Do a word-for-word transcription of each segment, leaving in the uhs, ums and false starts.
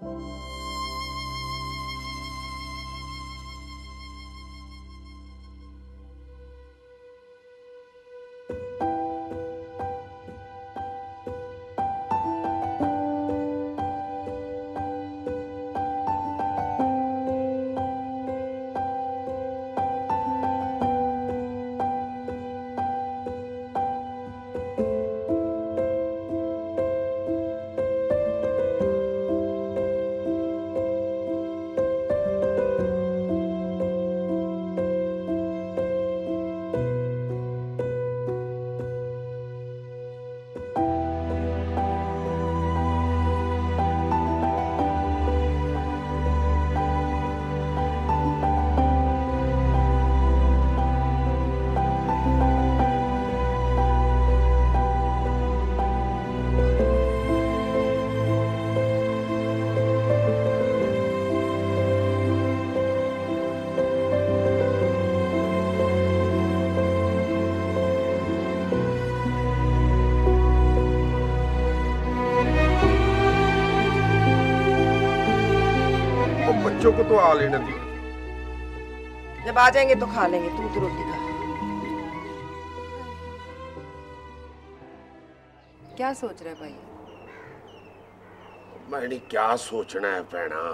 बच्चों को तो आ लेने दी, जब आ जाएंगे तो खा लेंगे। तुम तो रोटी खा। क्या सोच रहे भाई? मैंने क्या सोचना है पैना,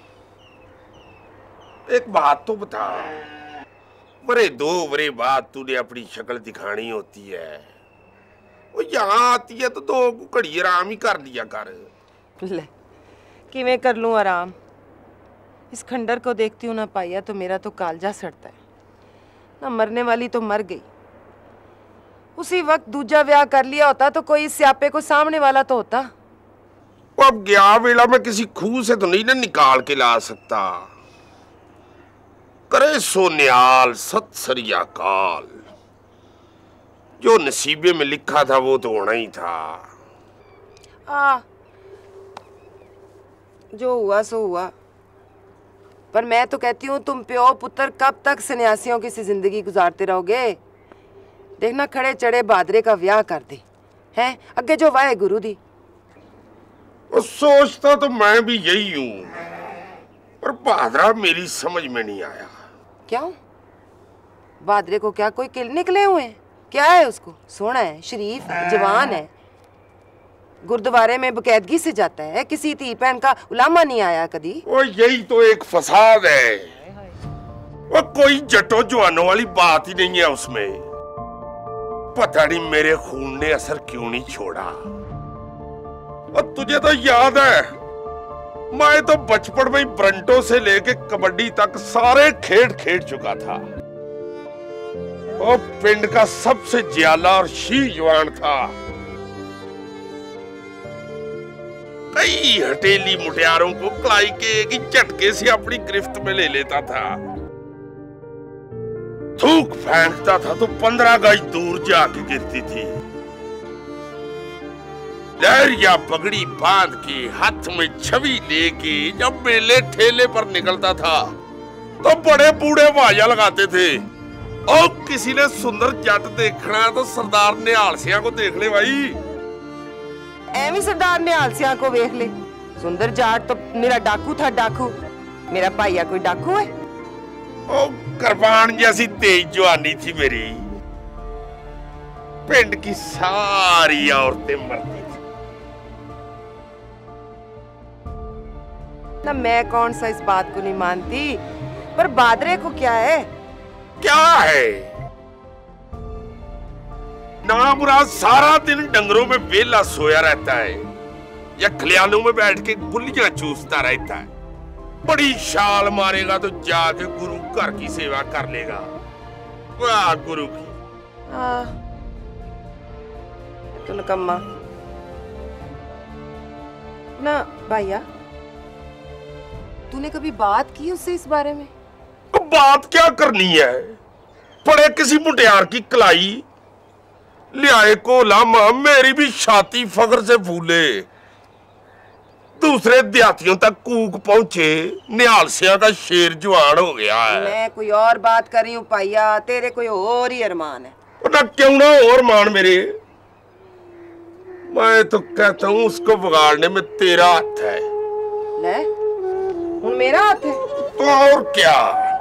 एक बात तो बता। बड़े दो बड़े बाद तूने अपनी शक्ल दिखानी होती है, वो यहाँ आती है तो दो घड़ी आराम ही कर लिया कर। ले किवें कर लूं आराम? इस खंडर को देखती हूँ ना पाया तो मेरा तो कालजा सड़ता है। ना मरने वाली तो मर गई, उसी वक्त दूजा ब्याह कर लिया होता तो कोई इस स्यापे को सामने वाला तो होता। अब गया वेला मैं किसी खूह से तो नहीं ना निकाल के ला सकता। करे सो न्याल सत श्री अकाल, जो नसीबे में लिखा था वो तो होना ही था। आ, जो हुआ सो हुआ। पर मैं तो कहती हूँ तुम प्यो पुत्र कब तक सन्यासियों की सी जिंदगी गुजारते रहोगे? देखना खड़े चढ़े बादरे का ब्याह कर दे हैं, अगे जो वाहे गुरु दी। सोचता तो मैं भी यही हूँ, पर बादरा मेरी समझ में नहीं आया। क्यों? बादरे को क्या कोई किल निकले हुए हैं? क्या है उसको? सोना है, शरीफ है, जवान है, गुरुद्वारे में बकायदगी से जाता है, किसी धी बहन का उलामा नहीं आया कभी। वो यही तो एक फसाद है, वो कोई जटो जवानों वाली बात ही नहीं है उसमें। पता नहीं मेरे खून ने असर क्यों नहीं छोड़ा। और तुझे तो याद है, मैं तो बचपन में ही ब्रंटो से लेके कबड्डी तक सारे खेल खेल चुका था। वो पिंड का सबसे जियाला और शी जवान था। कई हटेली मुटियारों को कलाई के एक ही झटके से अपनी गिरफ्त में ले लेता था। थूक फेंकता था तो पंद्रह गज दूर जाके गिरती थी। लहरिया पगड़ी बांध के हाथ में छवि लेके जब मेले ठेले पर निकलता था तो बड़े बूढ़े वाजा लगाते थे। और किसी ने सुंदर जट देखना है तो सरदार निहाल सिंह को देख ले भाई। एवं सरदार निहाल सिंह को देख ले। सुंदर जाट तो मेरा डाकू था, डाकू। मेरा भाईया कोई डाकू है? ओ कृपान जैसी तेज जवानी थी मेरी। पिंड की सारी औरतें मरती थी। ना मैं कौन सा इस बात को नहीं मानती, पर बादरे को क्या है? क्या है? नामुराद सारा दिन डंगरों में वेला सोया रहता है या खलियानों में बैठ के गुल्लियां चूसता रहता है। बड़ी शाल मारेगा तो जाके गुरु घर की सेवा कर लेगा। वाह गुरु की। हाँ, तो नकम्मा ना भैया। तूने कभी बात की उससे इस बारे में? बात क्या करनी है? पड़े किसी मुटियार की कलाई लियाए को लामा, मेरी भी छाती फख्र से फूले। दूसरे देहातियों तक कूक पहुंचे, निहाल सिंह का शेर जवान हो गया है। मैं कोई और बात कर रही हूँ पाइया, तेरे कोई और ही अरमान है। ना क्यों ना और मान मेरे। मैं तो कहता हूँ उसको बिगाड़ने में तेरा हाथ है। ले हुन मेरा हाथ है तो और क्या,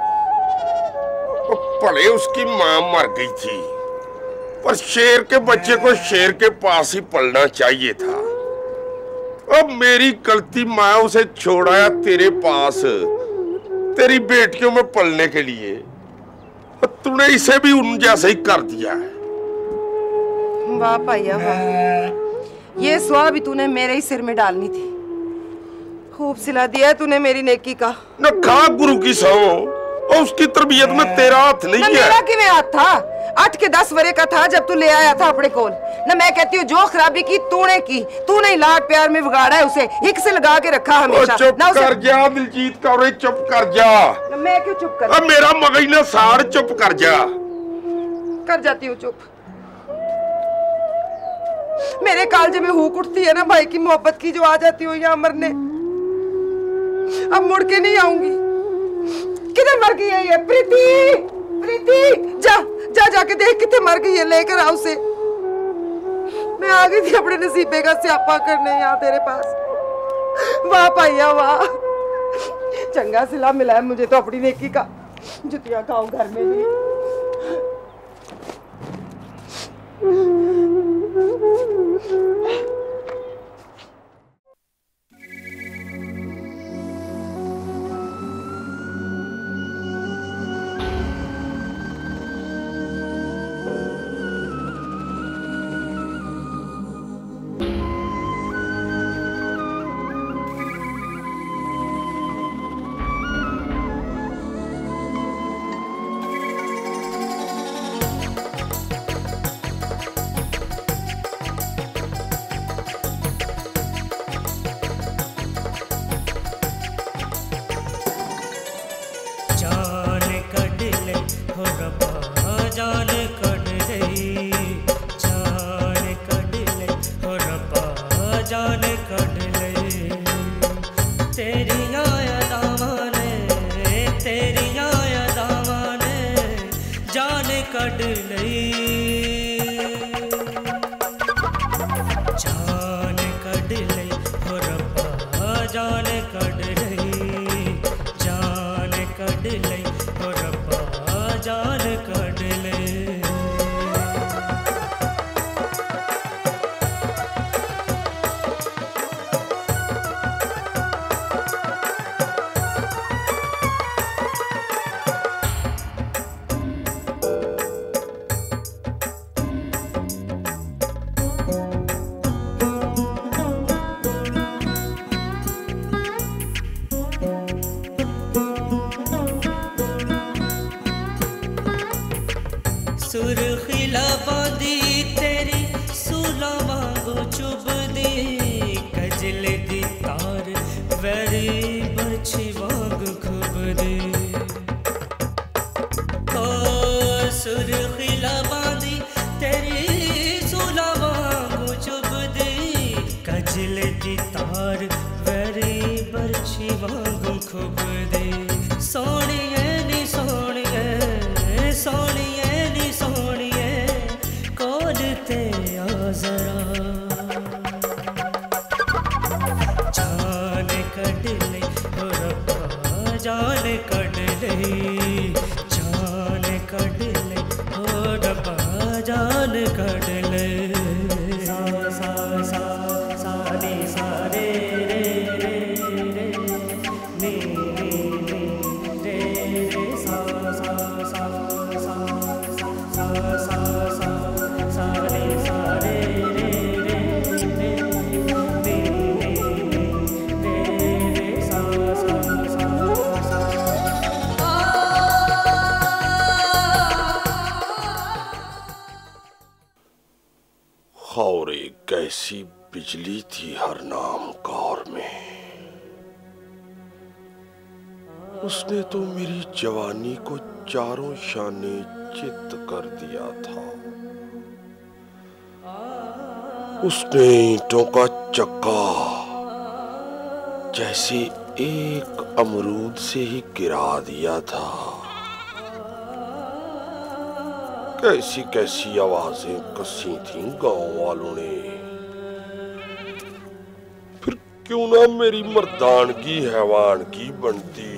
भले उसकी मां मर गई थी पर शेर के बच्चे को शेर के पास ही पलना चाहिए था। अब मेरी गलती, मैं उसे छोड़ाया तेरे पास तेरी बेटियों में पलने के लिए, तूने इसे भी उन जैसे ही कर दिया है। वाह पाइया वाह, ये स्वाह भी तूने मेरे ही सिर में डालनी थी। खूब सिला दिया है तूने मेरी नेकी का। न खा गुरु की सौ, और उसकी तरबियत में तेरा हाथ नहीं है। मेरा किवें हाथ था? आठ के दस वरे का था जब तू ले आया था अपने कोल। न मैं कहती हूँ जो खराबी की तूने की, तूने ही लाड प्यार में बिगाड़ा है उसे, हिक से लगा के रखा हमेशा। चुप ना उसे... कर जा दिलजीत कौर, चुप कर जा। न मैं क्यों चुप कर? अब मेरा मगज ना साड़, चुप कर जा। कर जाती हूँ चुप। मेरे कालजे में हुक उठती है ना भाई की मोहब्बत की, जो आ जाती हूँ यहाँ मरने। अब मुड़ के नहीं आऊंगी। किधर मर गई है ये प्रीति? प्रीति जा जा जाके देख कितने मर गई है, लेकर आओ उसे। मैं आ गई थी अपने नसीबे का स्यापा करने यहाँ तेरे पास। वाह पाइया वाह, चंगा सिला मिला है मुझे तो अपनी नेकी का। जुतियां खाऊं घर में भी। कैसी बिजली थी हरनाम कौर में, उसने तो मेरी जवानी को चारों शाने चित कर दिया था। उसने ईंटों का चक्का जैसे एक अमरूद से ही गिरा दिया था। कैसी कैसी आवाजें कसी थीं गांव वालों ने, फिर क्यों ना मेरी मर्दानगी हैवान की बनती।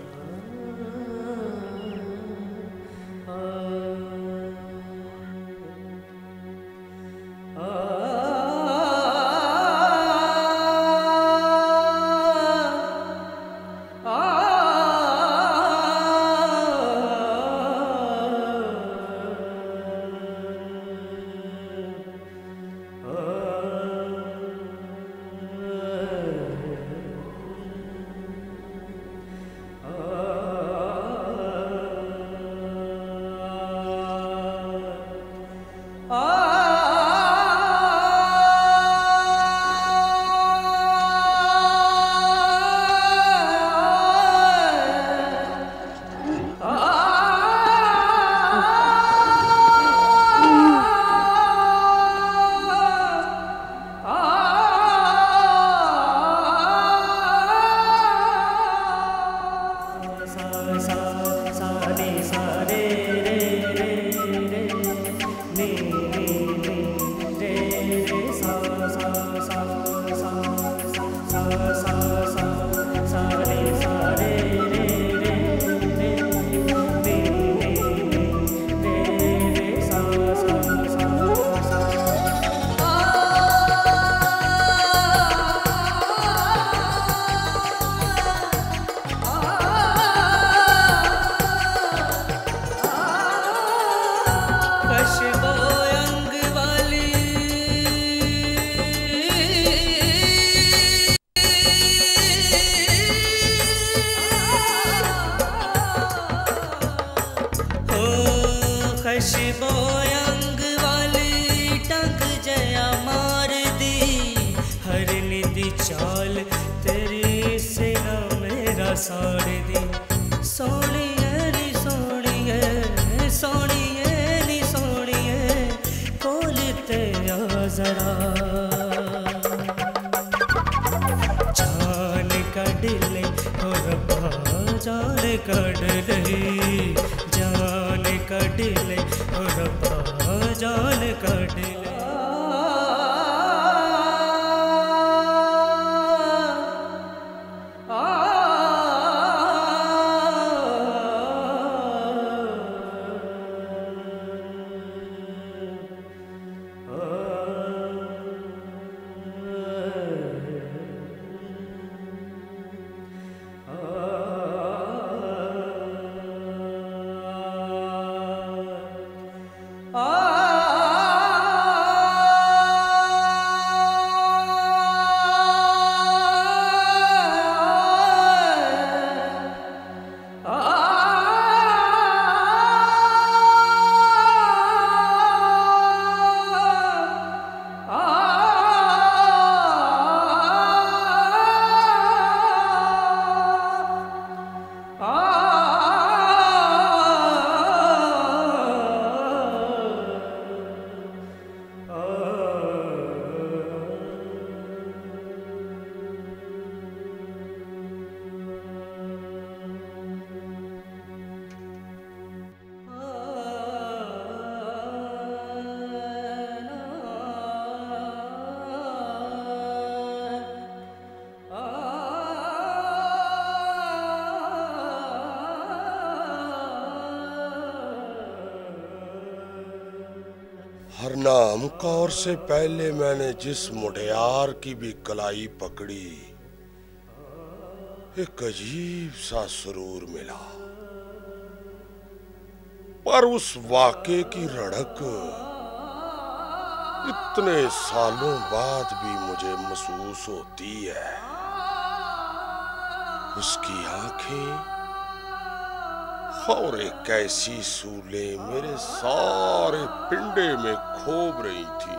खशबोयंग वाली टंग जया मार दी, हर निधि चाल तेरी सेना मेरा साड़ दी। सोनिए नी सोनिए सोनिए नी सोनिए कोलते आ जरा, जान कढ़ ले हो रब्बा जान कढ़ ले, जान कढ़ ले हो रब्बा जान कढ़ ले। हरनाम कौर से पहले मैंने जिस मुटियार की भी कलाई पकड़ी, एक अजीब सा सुरूर मिला, पर उस वाक़े की रड़क इतने सालों बाद भी मुझे महसूस होती है। उसकी आंखें और एक ऐसी सूले मेरे सारे पिंडे में खोब रही थी।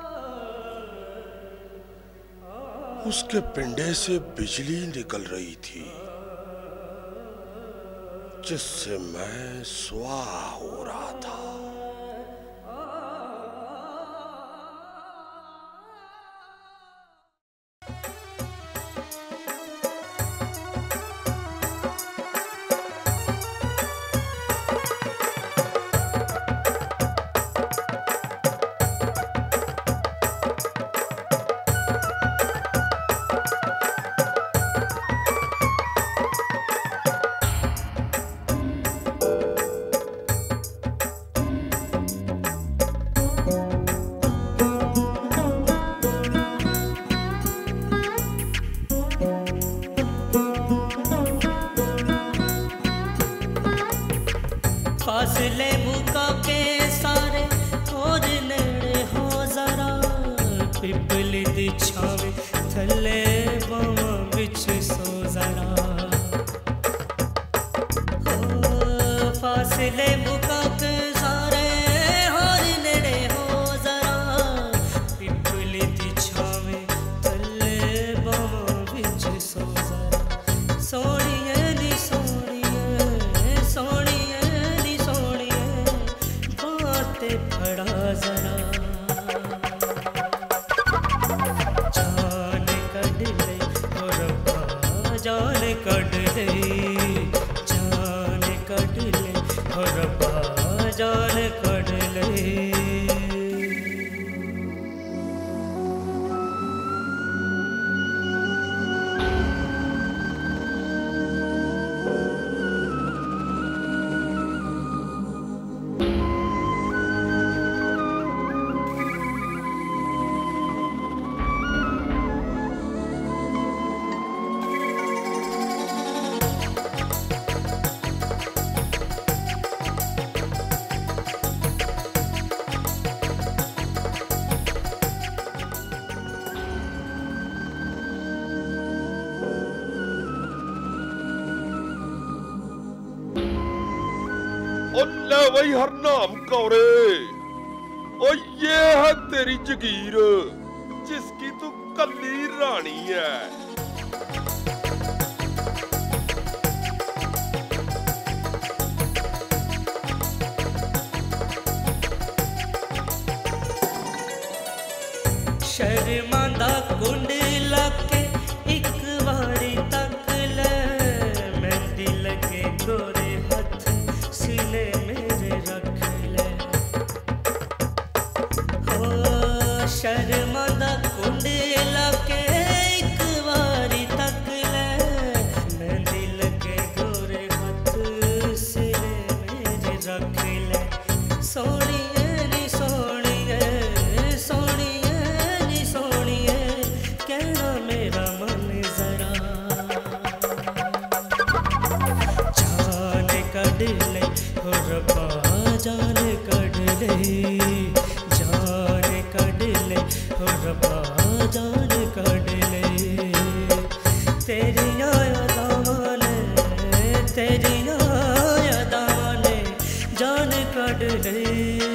उसके पिंडे से बिजली निकल रही थी, जिससे मैं स्वाहा हो रहा था। फासले मुका के सारे और नेड़े हो जरा पिपली दी छावे थले बावा बिच सो जरा फासले मुका के सारे और नेड़े हो जरा पिपली दी छावे थले बावा बिच सो जरा सोनिए नी सोनिए सोनिए नी सोनिए बातें फड़ा जरा जान कड़ ले और रब्बा जान कड़ ले जान कड़ ले और रब्बा जान कड़ ले वही हरनाम कौरे, ओ ये है तेरी जगीर जिसकी तू कल्ली रानी है। शर्मांदा कुंड लगे एक बारी तक ले मेहंदी लगे गोरे हाथ सीने मेरे रख ले हो शर्मांदा कुंड लगे एक बारी तक ले मेहंदी लगे गोरे हाथ सीने मेरे रख ले सोनिए नी सोनिए सोनिए नी सोनिए कहना मेरा मन जरा जान कड़ ले हो रब्बा जान कड़ ले जान कड़ ले हो रब्बा जान कड़ ले तेरियां यादां ने तेरियां यादां ने जान कड़ ले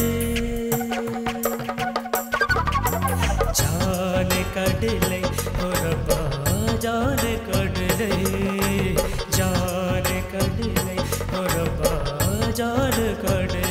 जान कड़ ले हो रब्बा जान कड़ ले जान कड़ ले हो रब्बा जान कड़ ले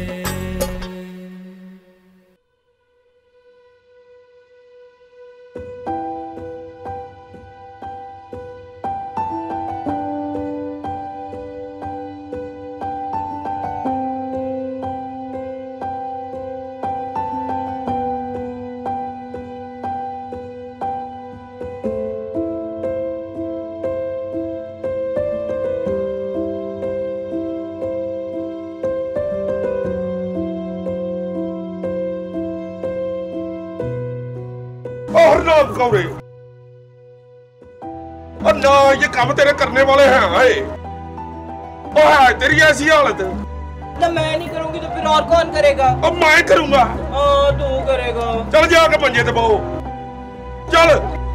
हरनाम कौरे, और ना ये काम तेरे करने वाले हैं आए। ओ है तेरी ऐसी हालत ना मैं नहीं करूंगी तो फिर और कौन करेगा? अब मैं करूंगा। हाँ तू करेगा। चल जाके मंजे पे बहु चल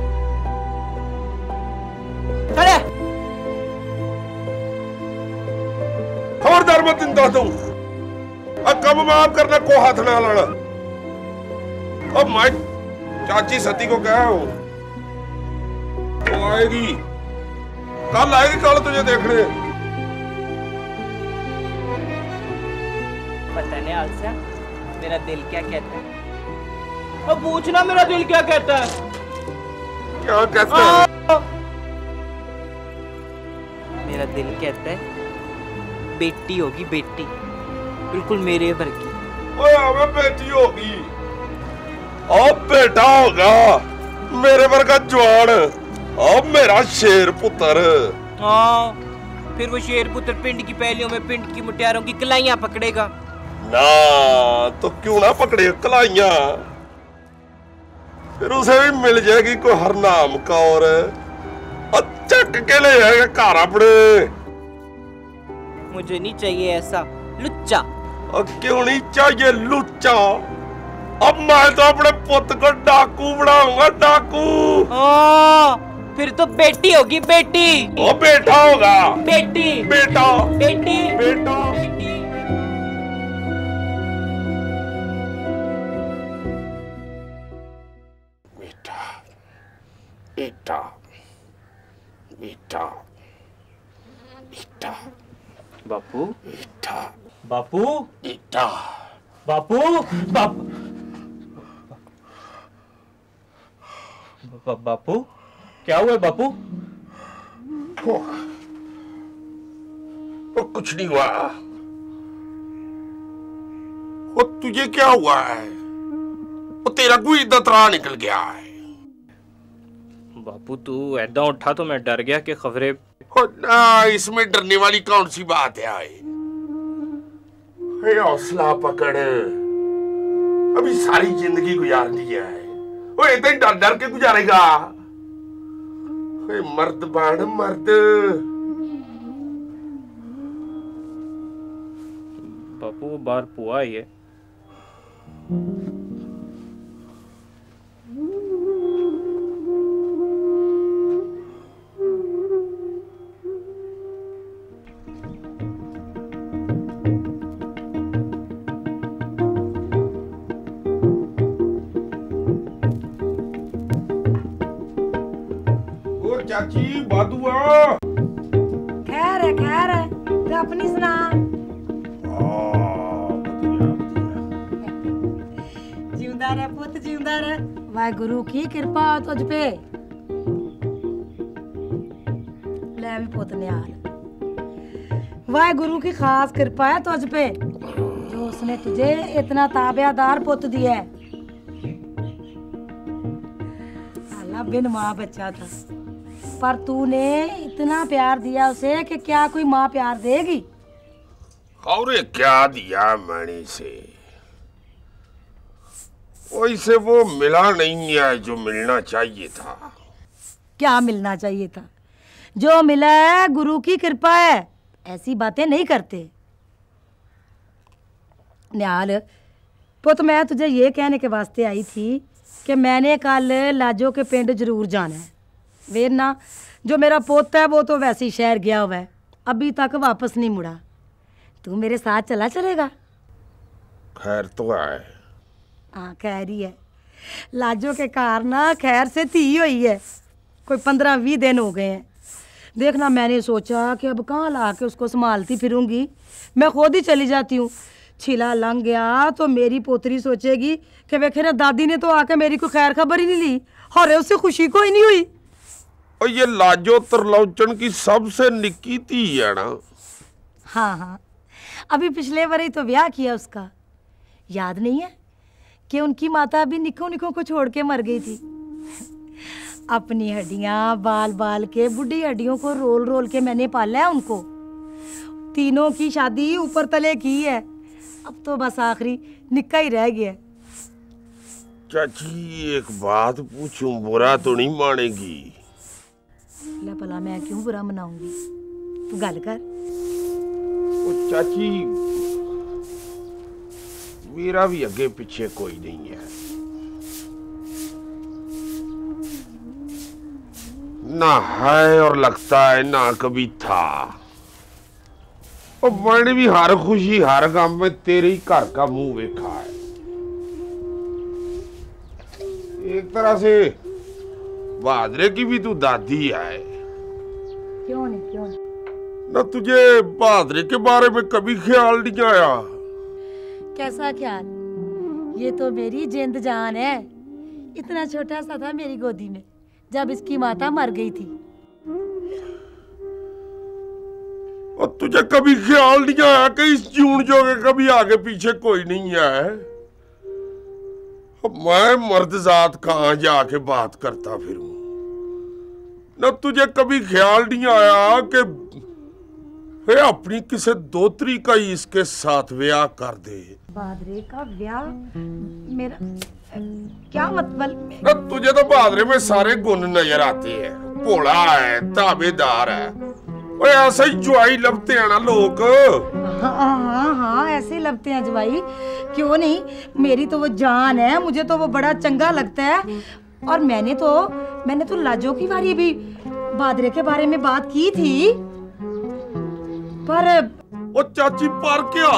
खड़े खबरदार मत इंदा तू अब कब माफ करना को हाथ ना लाना। अब मैं चाची सती को कहा हूं तो आएगी, कल आएगी, कल तुझे देखने। पता नहीं आलसिया मेरा दिल क्या कहता है। अब पूछना मेरा दिल क्या कहता है। क्या कहता है? मेरा दिल कहता है बेटी होगी, बेटी बिल्कुल मेरे वर्गी। ओए हमें बेटी होगी और बेटा होगा मेरे वर्गा जवान और मेरा शेर पुत्र। हाँ फिर वो शेर पुत्र पिंड की पहलियों में पिंड की मुटियारों की कलाइयां पकड़ेगा ना, तो क्यों ना पकड़े कलाइयां, फिर उसे भी मिल जाएगी कोई हरनाम कौर और चक के ले जाएगा घर अपने। मुझे नहीं चाहिए ऐसा, लुच्चा। और क्यों नहीं चाहिए लुच्चा? अब मैं तो अपने पुत्र को डाकू बनाऊंगा, डाकू। ओ, फिर तो बेटी होगी, बेटी। ओ बेटा होगा। बेटी। बेटा। बेटी। बेटा। बेटा, बेटा, बेटा, बेटा, बापू, बेटा, बापू, बेटा, बापू, बापू, बा, बापू, क्या हुआ बापू? वो, वो कुछ नहीं हुआ। वो तुझे क्या हुआ है? वो तेरा कोई दतरा निकल गया है। बापू तू ऐदा उठा तो मैं डर गया कि खबरें। ना, इसमें डरने वाली कौन सी बात है? आए हौसला पकड़, अभी सारी जिंदगी गुजारनी है। वो इतने डर डर के गुजारेगा? मर्द बन मर्द। बापू वो बार पुआ ही है। चाची बादुआ। खैर है, खैर है, तो अपनी सुना। जिंदा रह पुत, जिंदा रह। वाहेगुरु की कृपा तुझ पे। ले भी पुत निहाल, वाहेगुरु की खास कृपा है तुझ पे, जो उसने तुझे इतना ताबेदार पुत दिया है। अल्लाह बिन माँ बच्चा था, पर तूने इतना प्यार दिया उसे कि क्या कोई माँ प्यार देगी? और क्या दिया मैंने से? वैसे वो मिला नहीं है जो मिलना चाहिए था। क्या मिलना चाहिए था? जो मिला है गुरु की कृपा है, ऐसी बातें नहीं करते। निहाल पुत, मैं तुझे ये कहने के वास्ते आई थी कि मैंने कल लाजो के पिंड जरूर जाना है। वे ना, जो मेरा पोता है वो तो वैसे ही शहर गया हुआ है, अभी तक वापस नहीं मुड़ा। तू मेरे साथ चला चलेगा? खैर तो है। हाँ खैर ही है। लाजो के कार ना खैर से थी हुई है, कोई पंद्रह बीस दिन हो गए हैं। देखना, मैंने सोचा कि अब कहाँ ला के उसको संभालती फिरूंगी, मैं खुद ही चली जाती हूँ। छिला लंघ गया तो मेरी पोतरी सोचेगी कि वेखे ना दादी ने तो आके मेरी कोई खैर खबर ही नहीं ली, और उसे खुशी को ही नहीं हुई। और ये लाजो तरलोचन की सबसे निक्की थी है ना? हाँ हाँ, अभी पिछले बार ही तो ब्याह किया उसका। याद नहीं है कि उनकी माता अभी निको निको को छोड़ के मर गई थी। अपनी हड्डियां बाल बाल के बुढ़ी हड्डियों को रोल रोल के मैंने पाला है उनको। तीनों की शादी ऊपर तले की है, अब तो बस आखिरी निक्का ही रह गया। चाची एक बात पूछूं, बुरा तो नहीं मानेगी? ले भला मैं क्यों बुरा मनाऊंगी, तू गल कर। ओ चाची, मेरा भी आगे पीछे कोई नहीं है, ना है और लगता है ना कभी था। और मैंने भी हर खुशी हर गम में तेरे ही घर का मुंह देखा है। एक तरह से बहादुर की भी तू दादी है। क्यों नहीं, क्यों नहीं? ना तुझे बहादुर के बारे में कभी ख्याल नहीं आया? कैसा ख्याल? ये तो मेरी जिंद जान है। इतना छोटा सा था मेरी गोदी में जब इसकी माता मर गई थी। और तुझे कभी ख्याल नहीं आया कि इस जून जोगे कभी आगे पीछे कोई नहीं है? मैं मर्द जात कहाँ जाके बात करता फिरूं? न तुझे कभी ख्याल नहीं आया कि वे अपनी किसी दोतरी का ही इसके साथ ब्याह कर दे? बहादुर का ब्याह? मेरा क्या मतलब? न तुझे तो बहादुर में सारे गुण नजर आते हैं। भोला है, ताबेदार है, ओए ऐसे ही जुआई लबते हैं ना लोग। हाँ हाँ हाँ ऐसे ही लगते हैं जवाई, क्यों नहीं। मेरी तो वो जान है, मुझे तो वो बड़ा चंगा लगता है। और मैंने तो मैंने तो लाजो की बारी भी बादरे के बारे में बात की थी, पर ओ चाची पर क्या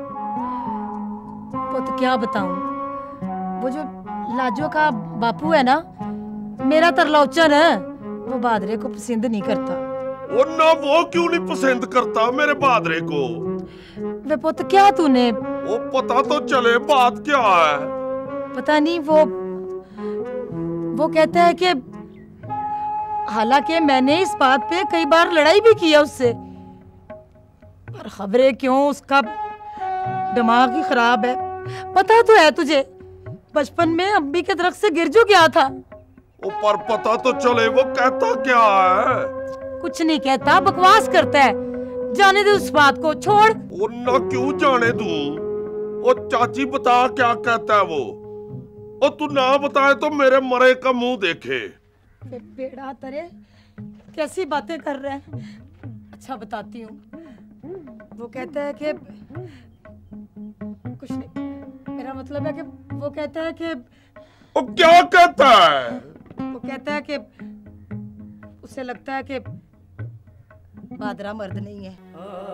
पुत क्या बताऊं, वो जो लाजो का बापू है ना, मेरा तरलोचन है, वो बादरे को पसंद नहीं करता। ओ ना वो क्यों नहीं पसंद करता मेरे बादरे को? वे पुत क्या तूने, वो पता तो चले बात क्या है। पता नहीं, वो वो कहता है कि हालांकि मैंने इस बात पे कई बार लड़ाई भी की है उससे, पर खबरें क्यों उसका दिमाग ही खराब है। पता तो है तुझे, बचपन में अम्बी के दरख्त से गिर जो गया था। ऊपर पता तो चले वो कहता क्या है। कुछ नहीं कहता, बकवास करता है। जाने दे उस बात को, छोड़। वो ना क्यों जाने दूं? ओ चाची बता क्या कहता है वो? ओ तू ना बताए तो मेरे मरे का मुंह देखे। बे बेड़ा तरे कैसी बातें कर रहे हैं। अच्छा बताती हूँ। वो कहता है कि कुछ नहीं, मेरा मतलब है कि वो कहता है कि ओ क्या कहता है? वो कहता है कि उसे लगता है कि बादरा मर्द नहीं है।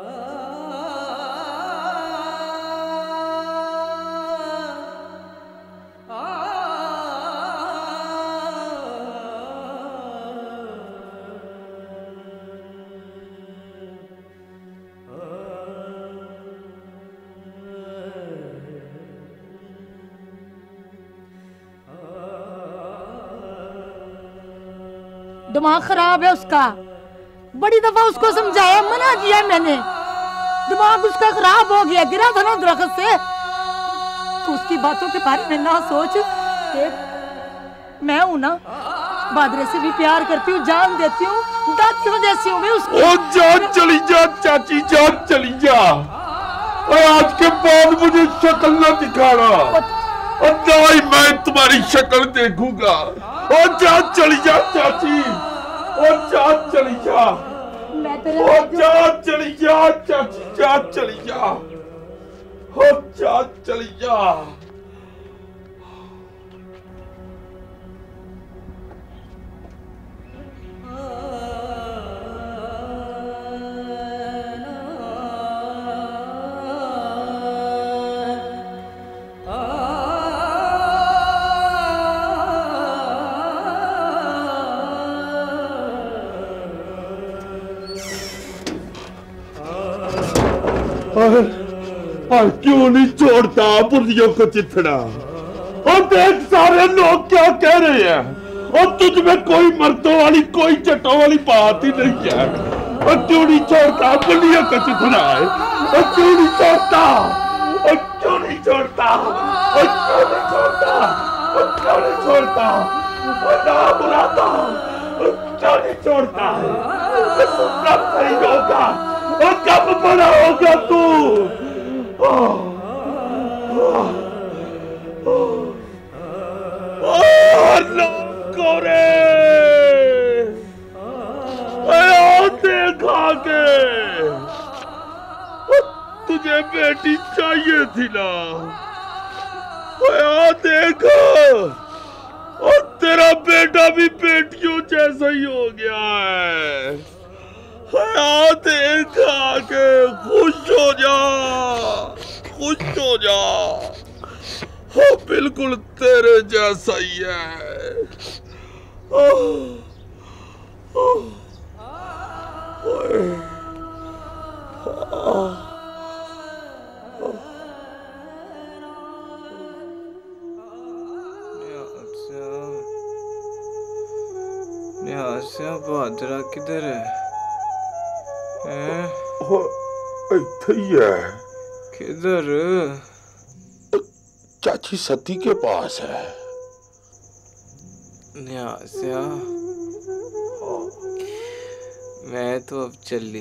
दिमाग खराब है उसका, बड़ी दफा उसको समझाया, मना किया मैंने, दिमाग उसका खराब हो गया, गिरा था ना दरख्त से। तो उसकी बातों के बारे में ना सोच। देख मैं हूं ना, बादरे से भी प्यार करती हूँ, जान देती हूँ, दातियों जैसी हूँ मैं उसकी। ओ जान चली जा चाची, जान चली जा। और आज के बाद मुझे शक्ल ना दिखाना, और ना ही मैं तुम्हारी शक्ल देखूंगा। ओ जान चली जा चाची, ओ जान चली जा, मैं तेरे ओ जान चली जा चाची, जान चली जा, ओ जान चली जा। और क्यों नहीं छोड़ता बुढ़ियों को चिथड़ा? और देख सारे लोग क्या कह रहे हैं, और तुझ में कोई मर्दों वाली कोई चटों वाली बात ही नहीं है। और क्यों नहीं छोड़ता बुढ़ियों को चिथड़ा है? और क्यों नहीं छोड़ता? और क्यों नहीं छोड़ता? और क्यों नहीं छोड़ता? और क्यों नहीं छोड़ता? और ना बुलाता, और क्यों नहीं छोड़ता? तू कब सही होगा और कब बड़ा होगा तू? देखा के तुझे बेटी चाहिए थी ना, देखो और तेरा बेटा भी बेटियों जैसा ही हो गया है। हाँ देखा के खुश हो जा, खुश हो जा, हाँ बिल्कुल तेरे जैसा ही है। बादरा किधर है? है किधर? चाची सती के पास है। न्यास्या मैं तो अब चली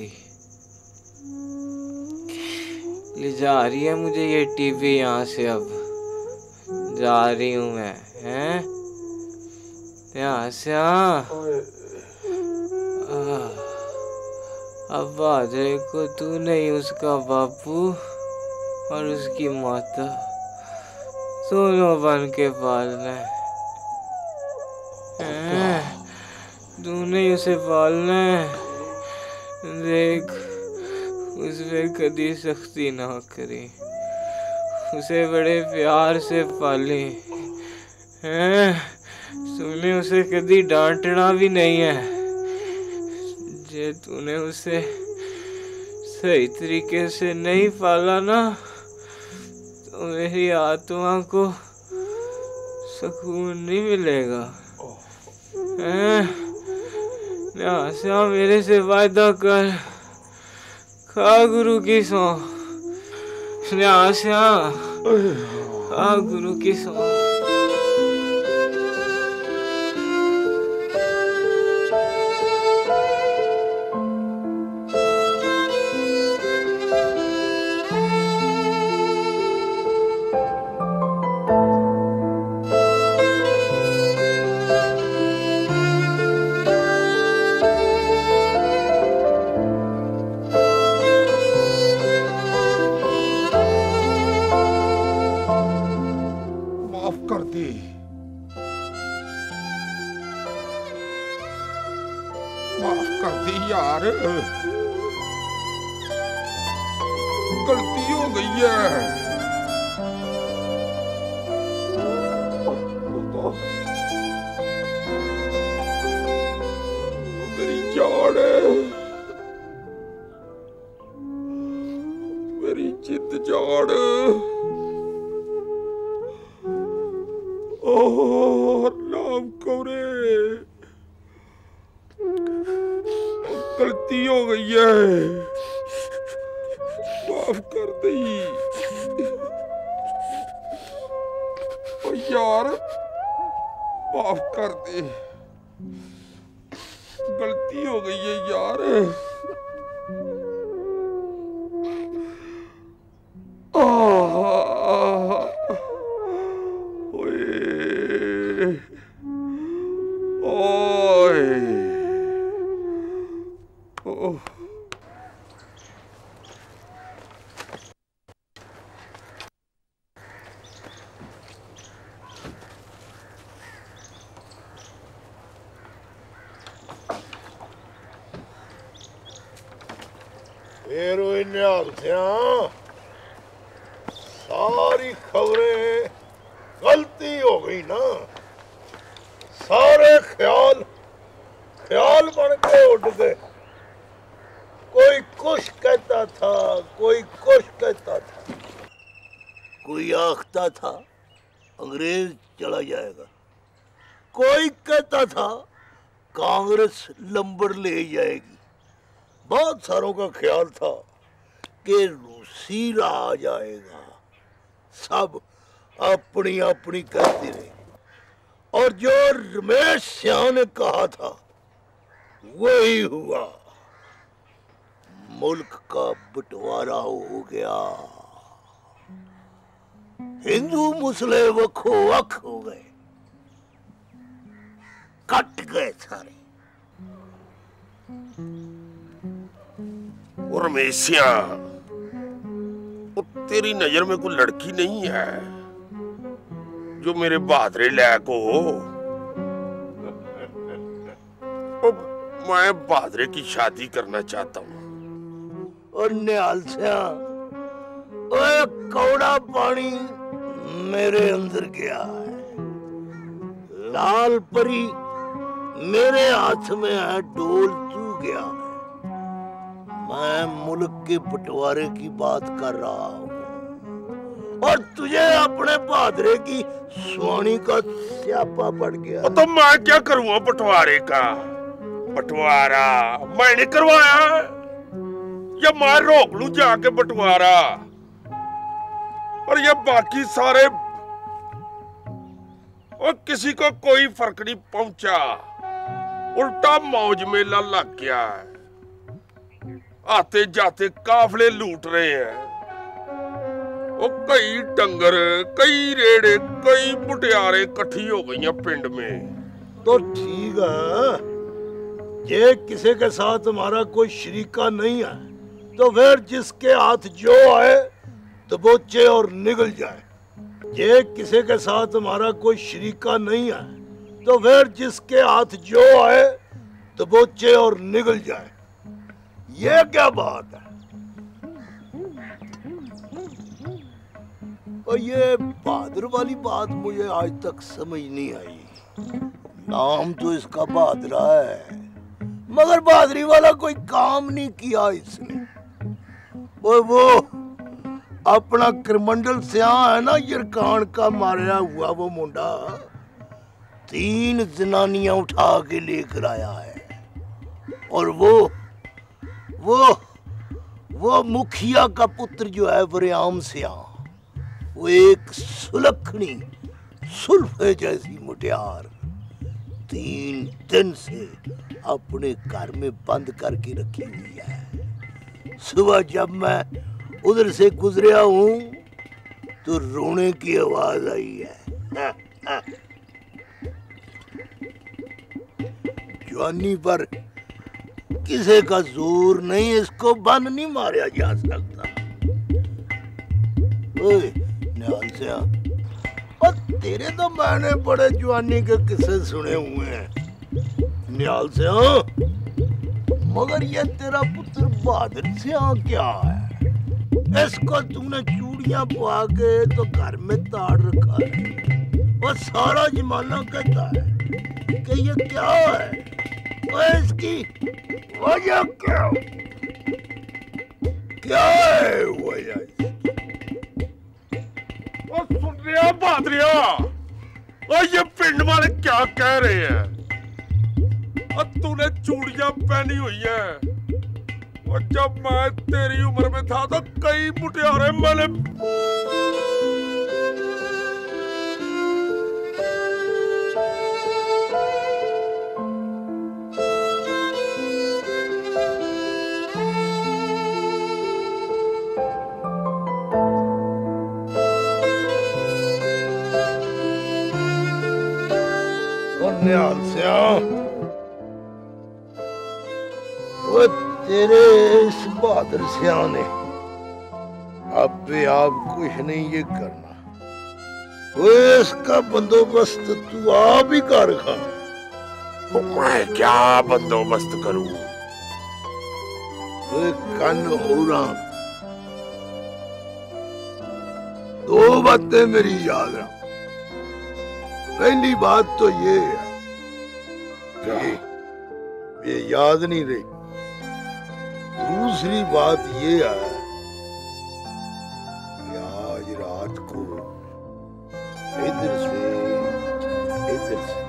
ले जा रही है मुझे ये टीवी यहाँ से, अब जा रही हूँ मैं। हैं न्यास्या अब भाद्रे को तू नहीं उसका बापू और उसकी माता दोनों बन के पालना है। तूने उसे पालना है। देख उस पे कभी सख्ती ना करी, उसे बड़े प्यार से पाली हैं। तूने उसे कभी डांटना भी नहीं है। जे तूने उसे सही तरीके से नहीं पाला ना तो मेरी आत्मा को सुकून नहीं मिलेगा। न्यासा मेरे से वायदा कर, खा गुरु की सौ। न्यासा खा गुरु की सौ। गलती हो गई है। मेरी जान है, मेरी जिद जान। ओह नाम कौरे, गलती हो गई है, माफ कर दी। ओ यार माफ कर दे, गलती हो गई है यार। ओए ओए ओह सारी खबरें गलती हो गई ना। सारे ख्याल ख्याल बन के उड़ गए। कोई कुछ कहता था, कोई कुछ कहता था। कोई आखता था अंग्रेज चला जाएगा, कोई कहता था कांग्रेस लंबर ले जाएगी। बहुत सारों का ख्याल था कि रूसी आ जाएगा। सब अपनी अपनी करते रहे और जो रमेश सिंह ने कहा था वही हुआ। मुल्क का बंटवारा हो गया, हिंदू मुस्लिम वखो वख हो गए, कट गए सारे। और रमेशिया, तेरी नजर में कोई लड़की नहीं है जो मेरे बहादुर लायक हो? मैं बहादुर की शादी करना चाहता हूँ। और निहाल सिया, ओए कौड़ा पानी मेरे अंदर गया है। लाल परी मेरे हाथ में है, डोल तू गया है। मैं मुल्क के बंटवारे की बात कर रहा हूँ और तुझे अपने बहादुर की सुहानी का स्यापा पड़ गया। तो मैं क्या करूँगा बंटवारे का? बंटवारा मैंने करवाया या मैं रोक लूं जाके बंटवारा? और ये बाकी सारे, और किसी को कोई फर्क नहीं पहुंचा, उल्टा मौज मेला लग गया है। आते जाते काफले लूट रहे हैं। वो कई डंगर, कई रेड़े, कई मुटियारे इकट्ठी हो गई हैं पिंड में। तो ठीक है, ये किसी के साथ हमारा कोई शरीका नहीं है तो फिर जिसके हाथ जो आए दबोचे और निगल जाए। ये किसी के साथ हमारा कोई शरीका नहीं है तो फिर जिसके हाथ जो आए दबोचे और निगल जाए। ये क्या बात है? और ये बहादुर वाली बात मुझे आज तक समझ नहीं आई। नाम तो इसका बहादुरा है मगर बहादुरी वाला कोई काम नहीं किया इसने। और वो अपना करमंडल स्या है ना, यरकान का मारा हुआ वो मुंडा तीन जनानियां उठा के लेकर आया है। और वो वो वो मुखिया का पुत्र जो है वरियाम स्या, वो एक सुलखनी सुल्फे जैसी मुटियार तीन दिन से अपने घर में बंद करके रखी हुई है। सुबह जब मैं उधर से गुजरिया हूं तो रोने की आवाज आई है। जवानी पर किसी का जोर नहीं, इसको बंद नहीं मारा जा सकता। ओए निहाल से आ। और तेरे तो मैंने बड़े जवानी के किस्से सुने हुए हैं निहाल से आ। मगर ये तेरा पुत्र बहादुर से आ क्या है? इसको तूने चूड़ियां पवा के तो घर में ताड़ रखा है और सारा जमाना कहता है कि ये क्या है और इसकी वजह क्या क्या है वजह? और सुन रहा बहादुरिया, और ये पिंड वाले क्या कह रहे हैं? और तूने चूड़ियां पहनी हुई है और जब मैं तेरी उम्र में था तो कई मुटियारे मैंने निहाल से आ। वो तेरे इस बहादुर सिया ने अपने आप कुछ नहीं ये करना। वो इसका बंदोबस्त तू आप ही कर खा। मैं क्या बंदोबस्त करूं? वो कन हो रहा। दो बातें मेरी याद रख। पहली बात तो ये है ये, ये याद नहीं रही। दूसरी बात ये है कि आज रात को इधर से इधर से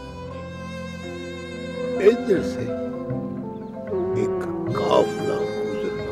इधर से एक काफिला गुजरना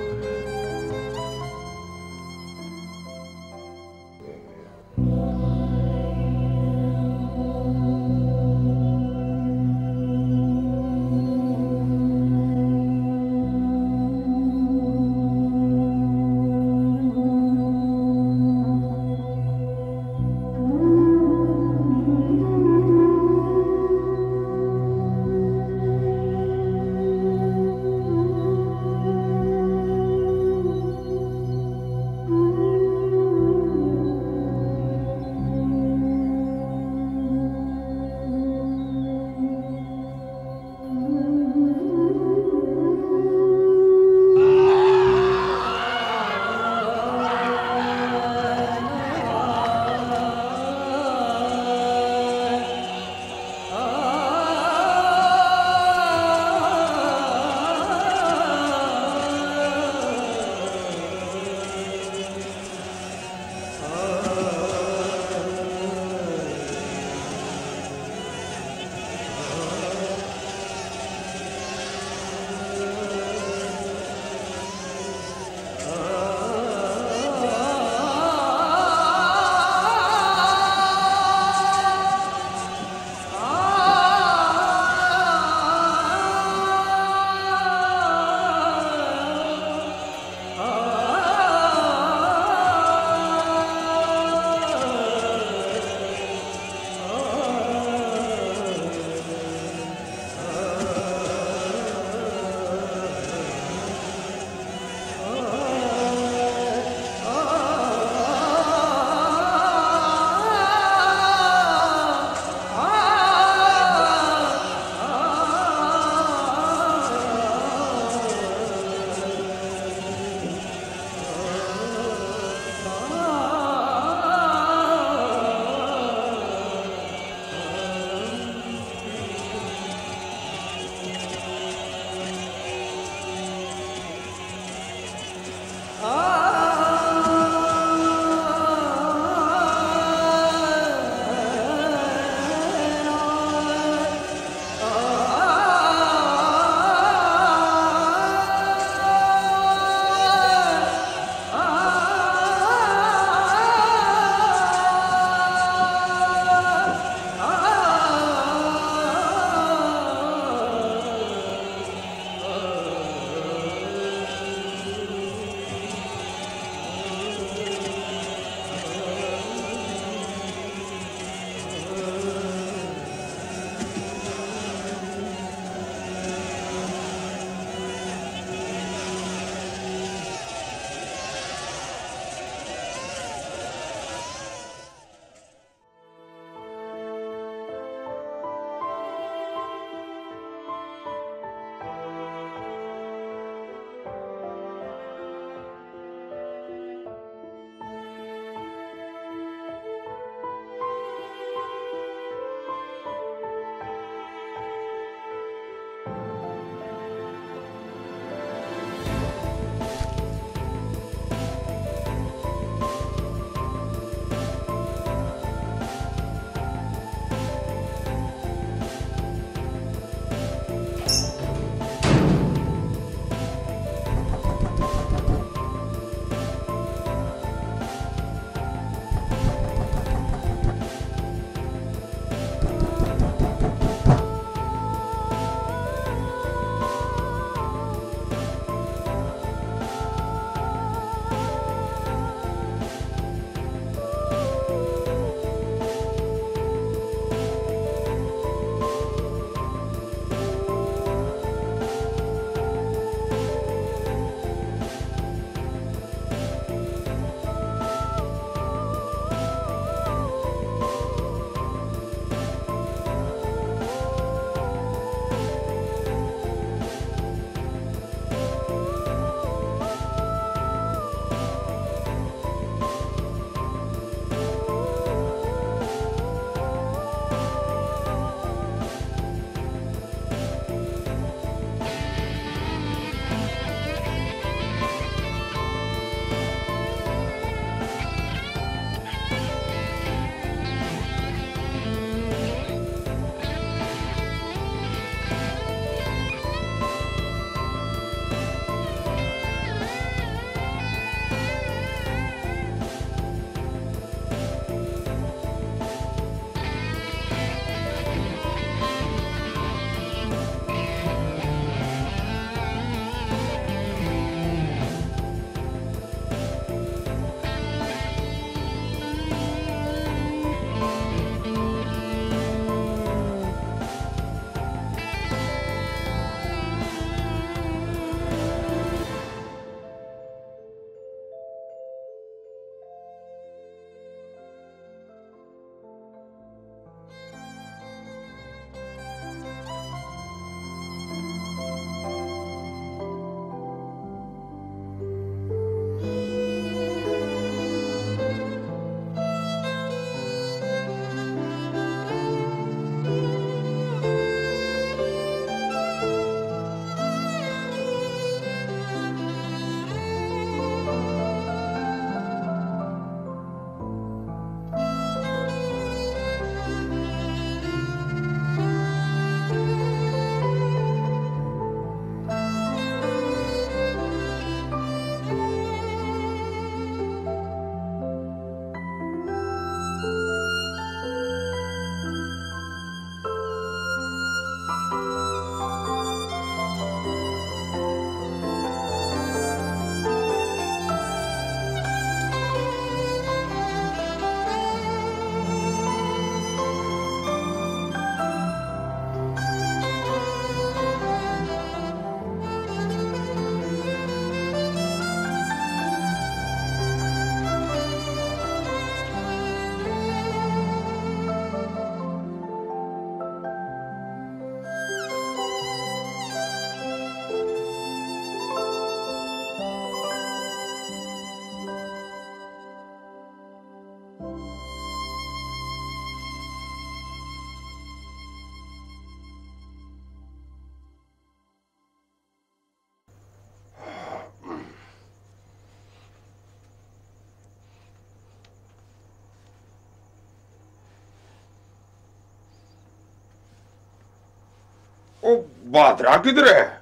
ओ बहादुरा किधर है?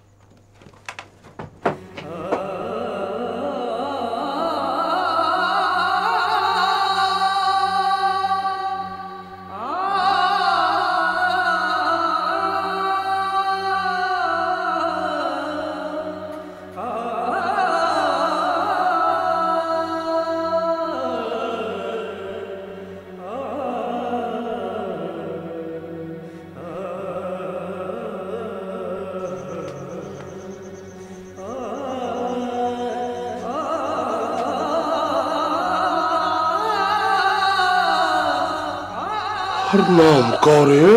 हर नाम कौन है?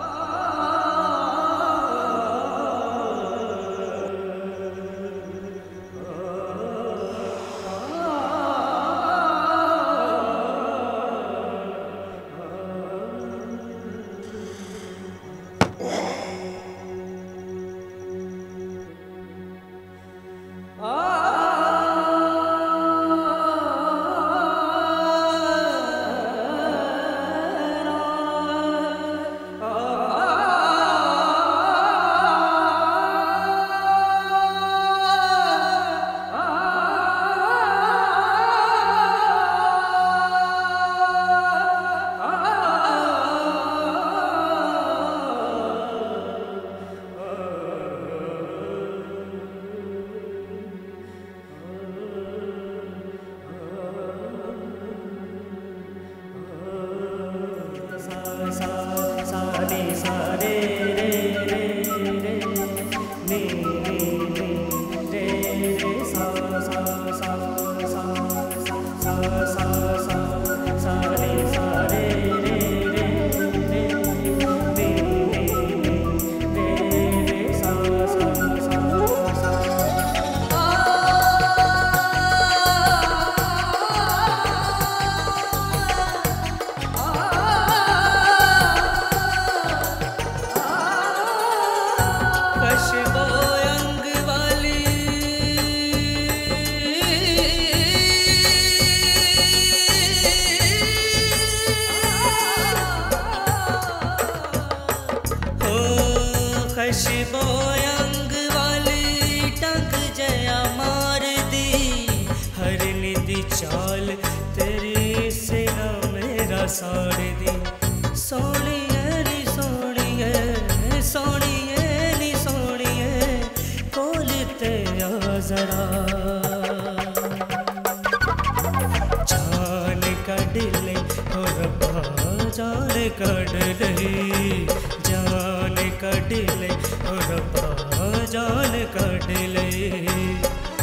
अंग वाली टंग जया मार दी, हर निधि चाल तेरी सेना मेरा साड़ दी। सोनिए नी सोनिए सोनिए नी सोनिए कोल ते आ जरा, जान कढ़ ले हो रब्बा जान कढ़ ले, जान कढ़ ले ओ रब्बा जान कढ़ ले।